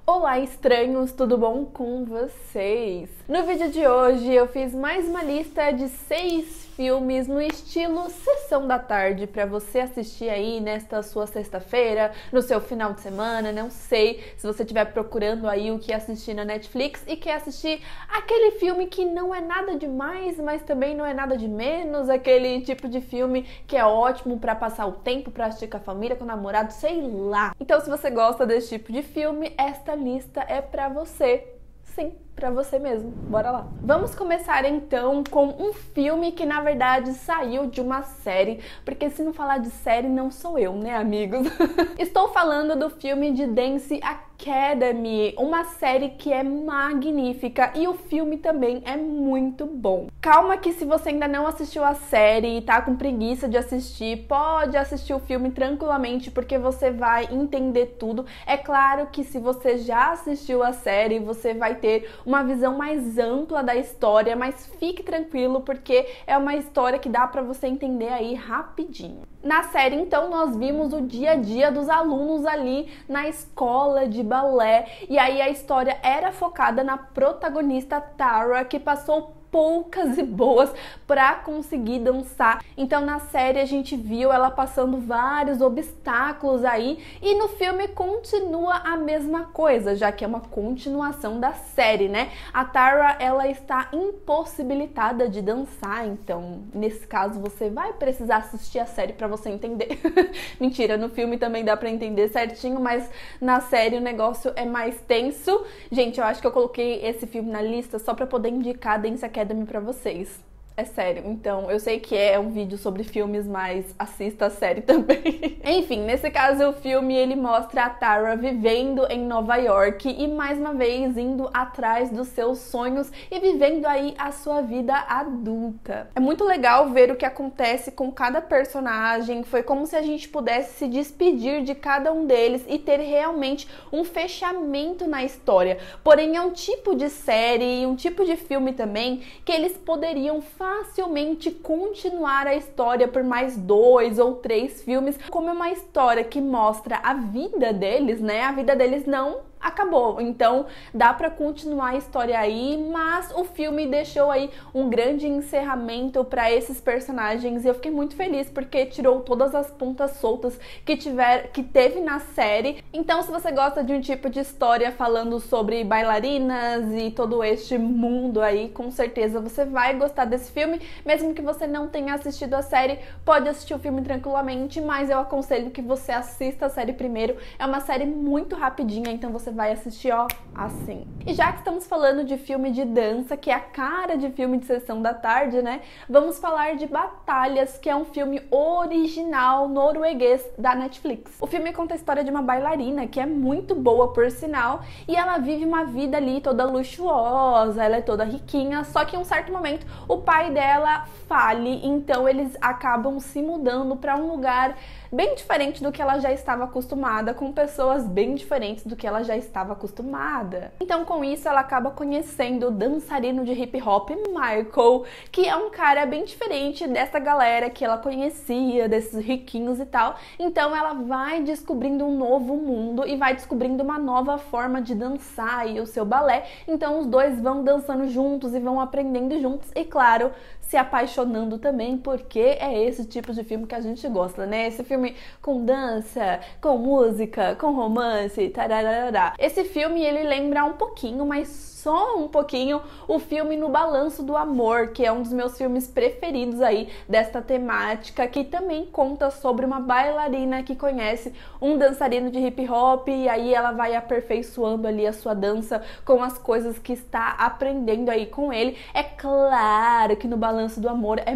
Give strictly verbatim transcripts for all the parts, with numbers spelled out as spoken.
Olá, estranhos, tudo bom com vocês? No vídeo de hoje eu fiz mais uma lista de seis filmes no estilo Sessão da Tarde para você assistir aí nesta sua sexta-feira, no seu final de semana, não sei se você estiver procurando aí o que assistir na Netflix e quer assistir aquele filme que não é nada demais, mas também não é nada de menos, aquele tipo de filme que é ótimo para passar o tempo, para assistir com a família, com o namorado, sei lá. Então se você gosta desse tipo de filme, esta lista é pra você. Sim, pra você mesmo. Bora lá. Vamos começar então com um filme que na verdade saiu de uma série, porque se não falar de série não sou eu, né, amigos? Estou falando do filme de Dance Academy, uma série que é magnífica e o filme também é muito bom. Calma que se você ainda não assistiu a série e tá com preguiça de assistir, pode assistir o filme tranquilamente porque você vai entender tudo. É claro que se você já assistiu a série, você vai ter uma visão mais ampla da história, mas fique tranquilo porque é uma história que dá pra você entender aí rapidinho. Na série, então, nós vimos o dia a dia dos alunos ali na escola de balé, e aí a história era focada na protagonista Tara, que passou poucas e boas para conseguir dançar. Então na série a gente viu ela passando vários obstáculos aí e no filme continua a mesma coisa, já que é uma continuação da série, né? A Tara, ela está impossibilitada de dançar, então nesse caso você vai precisar assistir a série para você entender. Mentira, no filme também dá para entender certinho, mas na série o negócio é mais tenso. Gente, eu acho que eu coloquei esse filme na lista só para poder indicar Dance Academy pra vocês. É sério, então eu sei que é um vídeo sobre filmes, mas assista a série também. Enfim, nesse caso o filme ele mostra a Tara vivendo em Nova York e mais uma vez indo atrás dos seus sonhos e vivendo aí a sua vida adulta. É muito legal ver o que acontece com cada personagem, foi como se a gente pudesse se despedir de cada um deles e ter realmente um fechamento na história. Porém é um tipo de série e um tipo de filme também que eles poderiam facilmente continuar a história por mais dois ou três filmes, como é uma história que mostra a vida deles, né? A vida deles não acabou, então dá pra continuar a história aí, mas o filme deixou aí um grande encerramento pra esses personagens e eu fiquei muito feliz porque tirou todas as pontas soltas que tiver, que teve na série. Então se você gosta de um tipo de história falando sobre bailarinas e todo este mundo aí, com certeza você vai gostar desse filme, mesmo que você não tenha assistido a série, pode assistir o filme tranquilamente, mas eu aconselho que você assista a série primeiro. É uma série muito rapidinha, então você vai assistir, ó, assim. E já que estamos falando de filme de dança, que é a cara de filme de Sessão da Tarde, né? Vamos falar de Batalhas, que é um filme original norueguês da Netflix. O filme conta a história de uma bailarina, que é muito boa, por sinal, e ela vive uma vida ali toda luxuosa, ela é toda riquinha, só que em um certo momento o pai dela fale, então eles acabam se mudando para um lugar bem diferente do que ela já estava acostumada, com pessoas bem diferentes do que ela já estava acostumada. Então com isso ela acaba conhecendo o dançarino de hip hop Michael, que é um cara bem diferente dessa galera que ela conhecia, desses riquinhos e tal. Então ela vai descobrindo um novo mundo e vai descobrindo uma nova forma de dançar e o seu balé. Então os dois vão dançando juntos e vão aprendendo juntos e, claro, se apaixonando também, porque é esse tipo de filme que a gente gosta, né? Esse filme com dança, com música, com romance, tararara. Esse filme, ele lembra um pouquinho, mas só um pouquinho, o filme No Balanço do Amor, que é um dos meus filmes preferidos aí desta temática, que também conta sobre uma bailarina que conhece um dançarino de hip hop e aí ela vai aperfeiçoando ali a sua dança com as coisas que está aprendendo aí com ele. É claro que No Balanço do Amor é,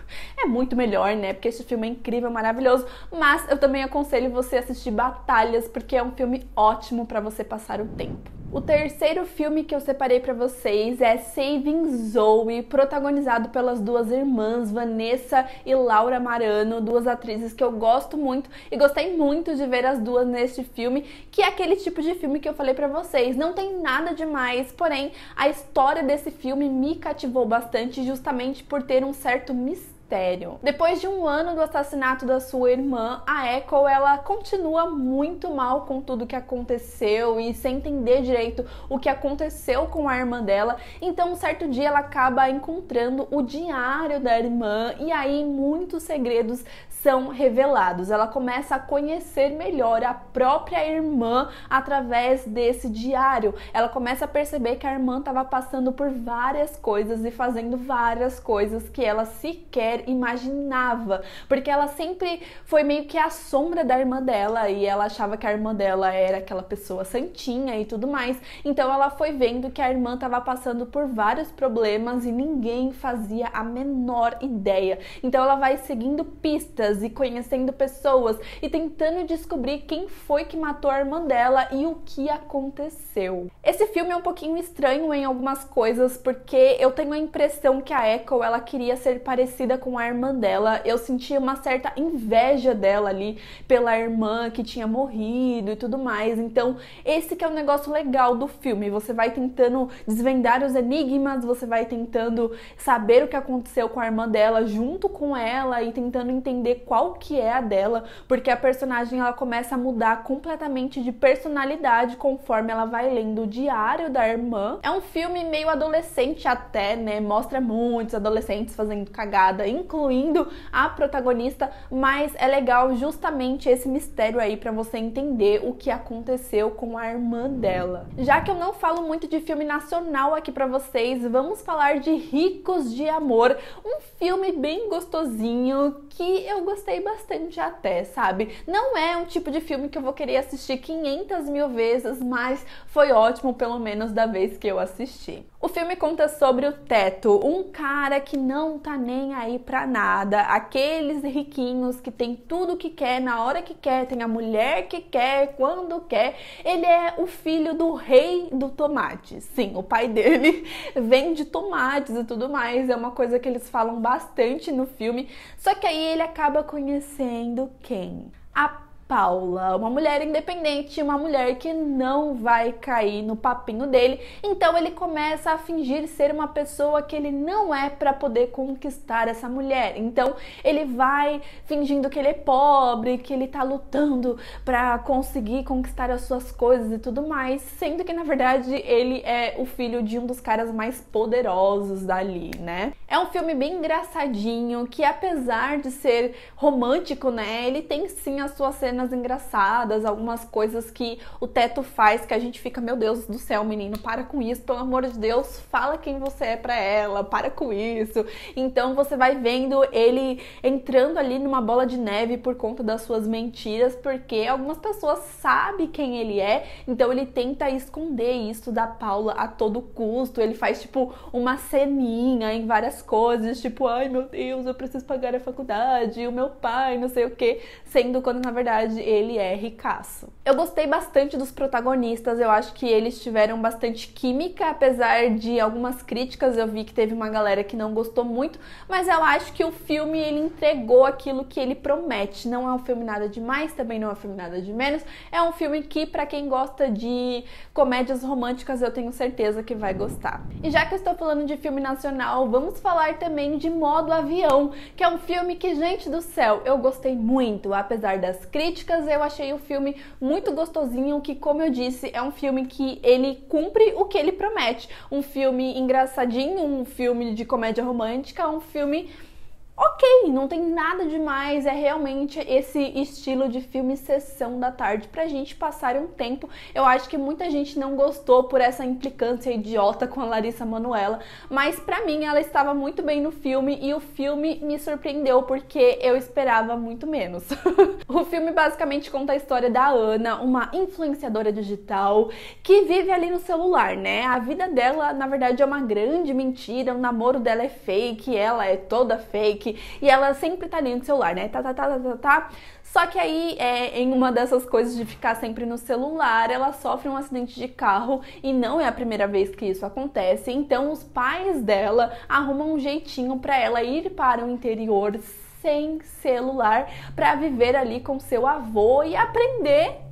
é muito melhor, né? Porque esse filme é incrível, maravilhoso, mas eu também aconselho você a assistir Batalhas, porque é um filme ótimo para você passar o tempo. O terceiro filme que eu separei pra vocês é Saving Zoe, protagonizado pelas duas irmãs, Vanessa e Laura Marano, duas atrizes que eu gosto muito e gostei muito de ver as duas neste filme, que é aquele tipo de filme que eu falei pra vocês. Não tem nada demais, porém a história desse filme me cativou bastante justamente por ter um certo mistério mistério. Depois de um ano do assassinato da sua irmã, a Echo, ela continua muito mal com tudo que aconteceu e sem entender direito o que aconteceu com a irmã dela. Então, um certo dia ela acaba encontrando o diário da irmã e aí muitos segredos são revelados. Ela começa a conhecer melhor a própria irmã através desse diário. Ela começa a perceber que a irmã estava passando por várias coisas e fazendo várias coisas que ela sequer imaginava, porque ela sempre foi meio que a sombra da irmã dela e ela achava que a irmã dela era aquela pessoa santinha e tudo mais. Então ela foi vendo que a irmã estava passando por vários problemas e ninguém fazia a menor ideia. Então ela vai seguindo pistas e conhecendo pessoas e tentando descobrir quem foi que matou a irmã dela e o que aconteceu. Esse filme é um pouquinho estranho em algumas coisas, porque eu tenho a impressão que a Echo, ela queria ser parecida com a irmã dela. Eu sentia uma certa inveja dela ali pela irmã que tinha morrido e tudo mais. Então esse que é o negócio legal do filme, você vai tentando desvendar os enigmas, você vai tentando saber o que aconteceu com a irmã dela junto com ela e tentando entender qual que é a dela, porque a personagem ela começa a mudar completamente de personalidade conforme ela vai lendo o diário da irmã. É um filme meio adolescente até, né? Mostra muitos adolescentes fazendo cagada, incluindo a protagonista, mas é legal justamente esse mistério aí pra você entender o que aconteceu com a irmã dela. Já que eu não falo muito de filme nacional aqui pra vocês, vamos falar de Ricos de Amor, um filme bem gostosinho que eu gostei bastante até, sabe? Não é um tipo de filme que eu vou querer assistir quinhentas mil vezes, mas foi ótimo pelo menos da vez que eu assisti. O filme conta sobre o Teto, um cara que não tá nem aí pra nada, aqueles riquinhos que tem tudo que quer, na hora que quer, tem a mulher que quer, quando quer. Ele é o filho do rei do tomate. Sim, o pai dele vende tomates e tudo mais, é uma coisa que eles falam bastante no filme. Só que aí ele acaba conhecendo quem? A Paula, uma mulher independente, uma mulher que não vai cair no papinho dele. Então ele começa a fingir ser uma pessoa que ele não é para poder conquistar essa mulher. Então ele vai fingindo que ele é pobre, que ele tá lutando para conseguir conquistar as suas coisas e tudo mais, sendo que na verdade ele é o filho de um dos caras mais poderosos dali, né? É um filme bem engraçadinho, que apesar de ser romântico, né, ele tem sim as suas cenas engraçadas, algumas coisas que o Teto faz que a gente fica, meu Deus do céu, menino, para com isso, pelo amor de Deus, fala quem você é pra ela, para com isso. Então você vai vendo ele entrando ali numa bola de neve por conta das suas mentiras, porque algumas pessoas sabem quem ele é, então ele tenta esconder isso da Paula a todo custo. Ele faz tipo uma ceninha em várias coisas, tipo, ai meu Deus, eu preciso pagar a faculdade, o meu pai, não sei o que, sendo quando na verdade ele é ricaço. Eu gostei bastante dos protagonistas, eu acho que eles tiveram bastante química, apesar de algumas críticas, eu vi que teve uma galera que não gostou muito, mas eu acho que o filme ele entregou aquilo que ele promete. Não é um filme nada demais, também não é um filme nada de menos, é um filme que pra quem gosta de comédias românticas eu tenho certeza que vai gostar. E já que eu estou falando de filme nacional, vamos falar também de Modo Avião, que é um filme que, gente do céu, eu gostei muito, apesar das críticas, eu achei o filme muito gostosinho, que, como eu disse, é um filme que ele cumpre o que ele promete. Um filme engraçadinho, um filme de comédia romântica, um filme ok, não tem nada demais, é realmente esse estilo de filme sessão da tarde pra gente passar um tempo. Eu acho que muita gente não gostou por essa implicância idiota com a Larissa Manoela, mas pra mim ela estava muito bem no filme e o filme me surpreendeu porque eu esperava muito menos. O filme basicamente conta a história da Ana, uma influenciadora digital que vive ali no celular, né? A vida dela, na verdade, é uma grande mentira, o namoro dela é fake, ela é toda fake, e ela sempre tá ali no celular, né? Tá, tá, tá, tá, tá, tá. Só que aí, é, em uma dessas coisas de ficar sempre no celular, ela sofre um acidente de carro e não é a primeira vez que isso acontece. Então, os pais dela arrumam um jeitinho pra ela ir para o interior sem celular, para viver ali com seu avô e aprender a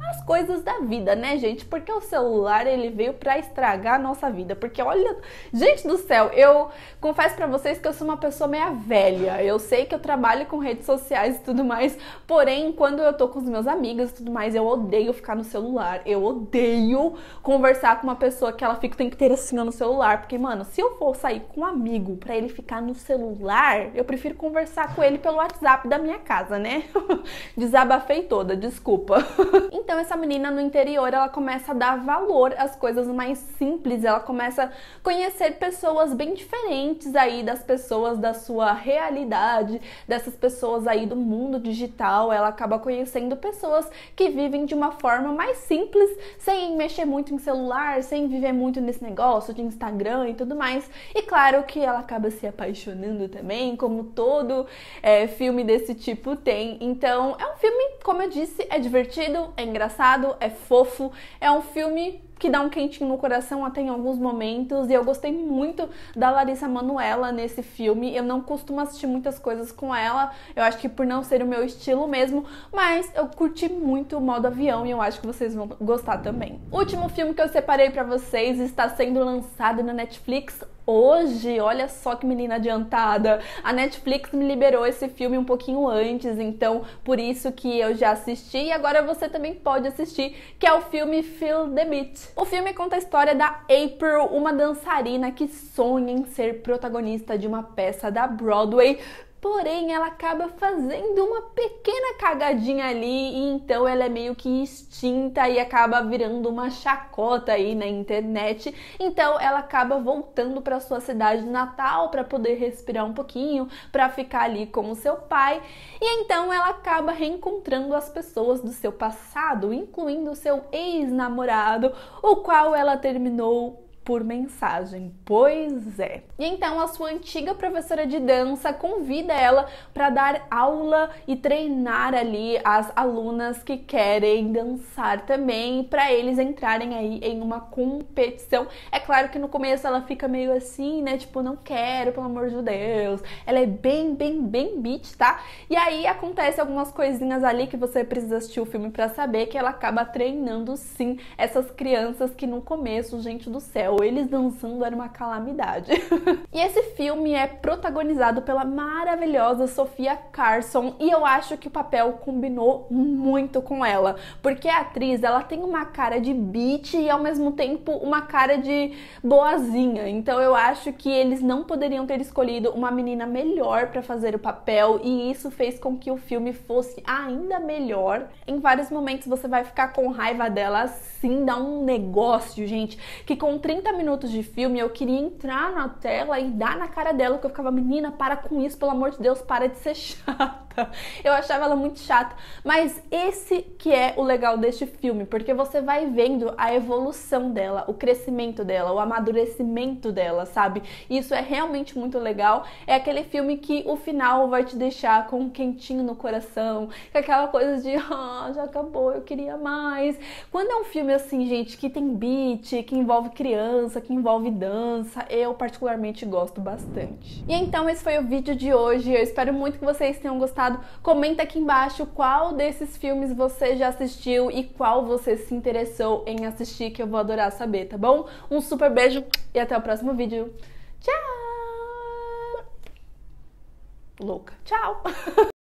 as coisas da vida, né, gente? Porque o celular, ele veio pra estragar a nossa vida. Porque olha, gente do céu, eu confesso pra vocês que eu sou uma pessoa meia velha. Eu sei que eu trabalho com redes sociais e tudo mais, porém, quando eu tô com os meus amigos e tudo mais, eu odeio ficar no celular. Eu odeio conversar com uma pessoa que ela fica o tempo inteiro assim no celular. Porque, mano, se eu for sair com um amigo pra ele ficar no celular, eu prefiro conversar com ele pelo WhatsApp da minha casa, né? Desabafei toda, desculpa. Então essa menina no interior, ela começa a dar valor às coisas mais simples, ela começa a conhecer pessoas bem diferentes aí das pessoas da sua realidade, dessas pessoas aí do mundo digital. Ela acaba conhecendo pessoas que vivem de uma forma mais simples, sem mexer muito em celular, sem viver muito nesse negócio de Instagram e tudo mais. E claro que ela acaba se apaixonando também, como todo é, filme desse tipo tem. Então é um filme, como eu disse, é divertido, é engraçado, é fofo, é um filme que dá um quentinho no coração até em alguns momentos, e eu gostei muito da Larissa Manoela nesse filme. Eu não costumo assistir muitas coisas com ela, eu acho que por não ser o meu estilo mesmo, mas eu curti muito o modo avião e eu acho que vocês vão gostar também. O último filme que eu separei pra vocês está sendo lançado na Netflix hoje. Olha só que menina adiantada. A Netflix me liberou esse filme um pouquinho antes, então por isso que eu já assisti e agora você também pode assistir, que é o filme Feel the Beat. O filme conta a história da April, uma dançarina que sonha em ser protagonista de uma peça da Broadway. Porém, ela acaba fazendo uma pequena cagadinha ali e então ela é meio que extinta e acaba virando uma chacota aí na internet. Então ela acaba voltando para sua cidade natal para poder respirar um pouquinho, para ficar ali com o seu pai. E então ela acaba reencontrando as pessoas do seu passado, incluindo o seu ex-namorado, o qual ela terminou por mensagem. Pois é. E então a sua antiga professora de dança convida ela para dar aula e treinar ali as alunas que querem dançar também, para eles entrarem aí em uma competição. É claro que no começo ela fica meio assim, né? Tipo, não quero, pelo amor de Deus. Ela é bem, bem, bem beat, tá? E aí acontece algumas coisinhas ali que você precisa assistir o filme para saber, que ela acaba treinando sim essas crianças que no começo, gente do céu, eles dançando era uma calamidade. E esse filme é protagonizado pela maravilhosa Sofia Carson e eu acho que o papel combinou muito com ela, porque a atriz, ela tem uma cara de bitch e ao mesmo tempo uma cara de boazinha. Então eu acho que eles não poderiam ter escolhido uma menina melhor para fazer o papel e isso fez com que o filme fosse ainda melhor. Em vários momentos você vai ficar com raiva dela, assim, dá um negócio, gente, que com trinta minutos de filme eu queria entrar na tela e dar na cara dela, que eu ficava, menina, para com isso, pelo amor de Deus, para de ser chata. Eu achava ela muito chata, mas esse que é o legal deste filme, porque você vai vendo a evolução dela, o crescimento dela, o amadurecimento dela, sabe? Isso é realmente muito legal. É aquele filme que o final vai te deixar com um quentinho no coração, com aquela coisa de, ah, já acabou, eu queria mais. Quando é um filme assim, gente, que tem beat, que envolve criança, que envolve dança, eu particularmente gosto bastante. E então esse foi o vídeo de hoje, eu espero muito que vocês tenham gostado. Comenta aqui embaixo qual desses filmes você já assistiu e qual você se interessou em assistir, que eu vou adorar saber, tá bom? Um super beijo e até o próximo vídeo. Tchau! Louca. Tchau!